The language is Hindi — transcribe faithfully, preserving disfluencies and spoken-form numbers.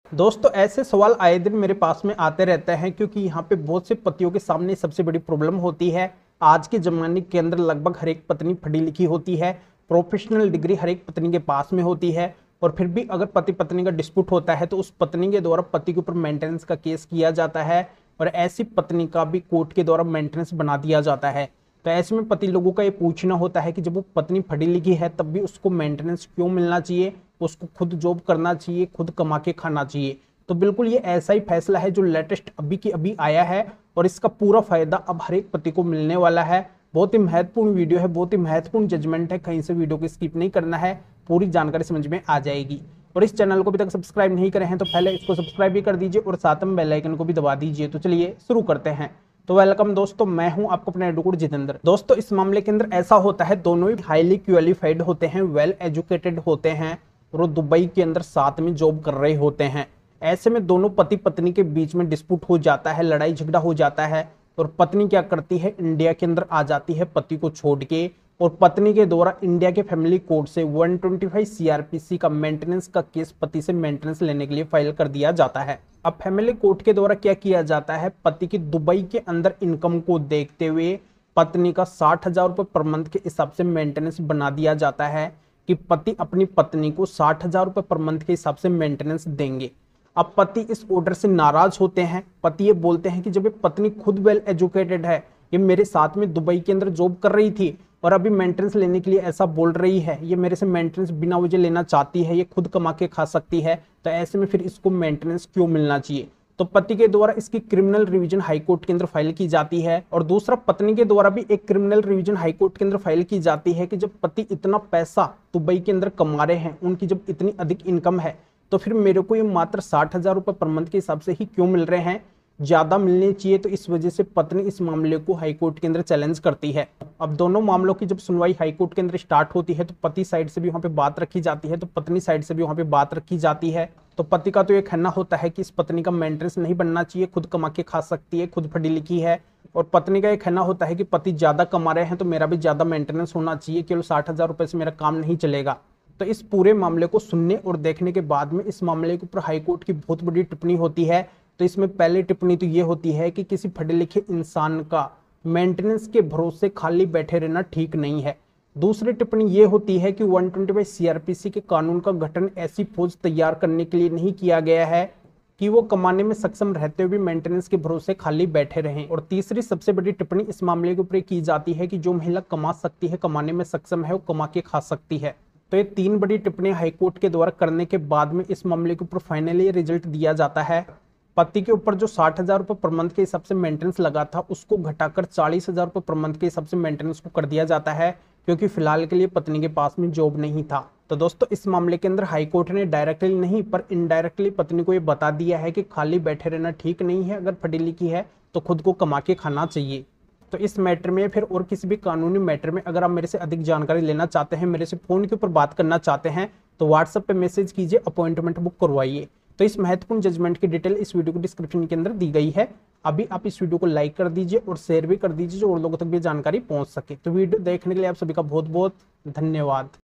दोस्तों ऐसे सवाल आए दिन मेरे पास में आते रहते हैं क्योंकि यहाँ पे बहुत से पतियों के सामने सबसे बड़ी प्रॉब्लम होती है। आज के जमाने के अंदर लगभग हर एक पत्नी पढ़ी लिखी होती है, प्रोफेशनल डिग्री हर एक पत्नी के पास में होती है, और फिर भी अगर पति पत्नी का डिस्प्यूट होता है तो उस पत्नी के द्वारा पति के ऊपर मेंटेनेंस का केस किया जाता है और ऐसी पत्नी का भी कोर्ट के द्वारा मेंटेनेंस बना दिया जाता है। तो ऐसे में पति लोगों का ये पूछना होता है कि जब वो पत्नी पढ़ी लिखी है तब भी उसको मेंटेनेंस क्यों मिलना चाहिए, उसको खुद जॉब करना चाहिए, खुद कमा के खाना चाहिए। तो बिल्कुल ये ऐसा ही फैसला है जो लेटेस्ट अभी की अभी आया है और इसका पूरा फायदा अब हर एक पति को मिलने वाला है। बहुत ही महत्वपूर्ण वीडियो है, बहुत ही महत्वपूर्ण जजमेंट है, कहीं से वीडियो को स्किप नहीं करना है, पूरी जानकारी समझ में आ जाएगी। और इस चैनल को अभी तक सब्सक्राइब नहीं करे हैं तो पहले इसको सब्सक्राइब भी कर दीजिए और साथ में बेल आइकन को भी दबा दीजिए। तो चलिए शुरू करते हैं। तो वेलकम दोस्तों, मैं हूं आपको अपना एडवोकेट जितेंद्र। दोस्तों इस मामले के अंदर ऐसा होता है, दोनों ही हाईली क्वालिफाइड होते हैं, वेल एजुकेटेड होते हैं और दुबई के अंदर साथ में जॉब कर रहे होते हैं। ऐसे में दोनों पति पत्नी के बीच में डिस्प्यूट हो जाता है, लड़ाई झगड़ा हो जाता है और पत्नी क्या करती है, इंडिया के अंदर आ जाती है पति को छोड़ के और पत्नी के द्वारा इंडिया के फैमिली कोर्ट से एक सौ पच्चीस सीआरपीसी का मेंटेनेंस का केस पति से मेंटेनेंस लेने के लिए फाइल कर दिया जाता है। अब फैमिली कोर्ट के द्वारा क्या किया जाता है, पति की दुबई के अंदर इनकम को देखते हुए पत्नी का साठ हजार रुपये पर मंथ के हिसाब से मेंटेनेंस बना दिया जाता है कि पति अपनी पत्नी को साठ हजार रुपये पर मंथ के हिसाब से मेंटेनेंस देंगे। अब पति इस ऑर्डर से नाराज होते हैं। पति ये बोलते हैं कि जब ये पत्नी खुद वेल एजुकेटेड है, ये मेरे साथ में दुबई के अंदर जॉब कर रही थी और अभी मेंटेनेंस लेने के लिए ऐसा बोल रही है, ये मेरे से मेंटेनेंस बिना वजह लेना चाहती है, ये खुद कमा के खा सकती है, तो ऐसे में फिर इसको मेंटेनेंस क्यों मिलना चाहिए। तो पति के द्वारा इसकी क्रिमिनल रिवीजन हाईकोर्ट के अंदर फाइल की जाती है और दूसरा पत्नी के द्वारा भी एक क्रिमिनल रिवीजन हाईकोर्ट के अंदर फाइल की जाती है कि जब पति इतना पैसा दुबई के अंदर कमा रहे हैं, उनकी जब इतनी अधिक इनकम है, तो फिर मेरे को ये मात्र साठ हजार रुपये पर मंथ के हिसाब से ही क्यों मिल रहे हैं, ज्यादा मिलने चाहिए। तो इस वजह से पत्नी इस मामले को हाईकोर्ट के अंदर चैलेंज करती है। अब दोनों मामलों की जब सुनवाई हाईकोर्ट के अंदर स्टार्ट होती है तो पति साइड से भी वहां पे बात रखी जाती है, तो पत्नी साइड से भी वहां पे बात रखी जाती है। तो पति का तो ये कहना होता है कि इस पत्नी का मेंटेनेंस नहीं बनना चाहिए, खुद कमा के खा सकती है, खुद पढ़ी लिखी है, और पत्नी का ये कहना होता है कि पति ज्यादा कमा रहे हैं तो मेरा भी ज्यादा मेंटेनेंस होना चाहिए, केवल साठ हजार रुपए से मेरा काम नहीं चलेगा। तो इस पूरे मामले को सुनने और देखने के बाद में इस मामले के ऊपर हाईकोर्ट की बहुत बड़ी टिप्पणी होती है। तो इसमें पहली टिप्पणी तो ये होती है कि किसी पढ़े लिखे इंसान का मेंटेनेंस के भरोसे खाली बैठे रहना ठीक नहीं है। दूसरी टिप्पणी ये होती है कि एक सौ पच्चीस सीआरपीसी के कानून का गठन ऐसी फौज तैयार करने के लिए नहीं किया गया है कि वो कमाने में सक्षम रहते हुए भी मेंटेनेंस के भरोसे खाली बैठे रहें। और तीसरी सबसे बड़ी टिप्पणी इस मामले के ऊपर की जाती है कि जो महिला कमा सकती है, कमाने में सक्षम है, वो कमा के खा सकती है। तो ये तीन बड़ी टिप्पणियां हाईकोर्ट के द्वारा करने के बाद में इस मामले के ऊपर फाइनली रिजल्ट दिया जाता है। पति के ऊपर जो साठ हजार रुपये पर मंथ के हिसाब से मेंटेनेंस लगा था उसको घटाकर चालीस हजार रुपये पर मंथ के हिसाब से मेंटेनेंस को कर दिया जाता है, क्योंकि फिलहाल के लिए पत्नी के पास में जॉब नहीं था। तो दोस्तों इस मामले के अंदर हाईकोर्ट ने डायरेक्टली नहीं पर इनडायरेक्टली पत्नी को ये बता दिया है कि खाली बैठे रहना ठीक नहीं है, अगर पढ़ी लिखी है तो खुद को कमा के खाना चाहिए। तो इस मैटर में फिर और किसी भी कानूनी मैटर में अगर आप मेरे से अधिक जानकारी लेना चाहते हैं, मेरे से फोन के ऊपर बात करना चाहते हैं, तो व्हाट्सएप पे मैसेज कीजिए, अपॉइंटमेंट बुक करवाइए। तो इस महत्वपूर्ण जजमेंट की डिटेल इस वीडियो को डिस्क्रिप्शन के अंदर दी गई है। अभी आप इस वीडियो को लाइक कर दीजिए और शेयर भी कर दीजिए जो और लोगों तक भी जानकारी पहुंच सके। तो वीडियो देखने के लिए आप सभी का बहुत बहुत धन्यवाद।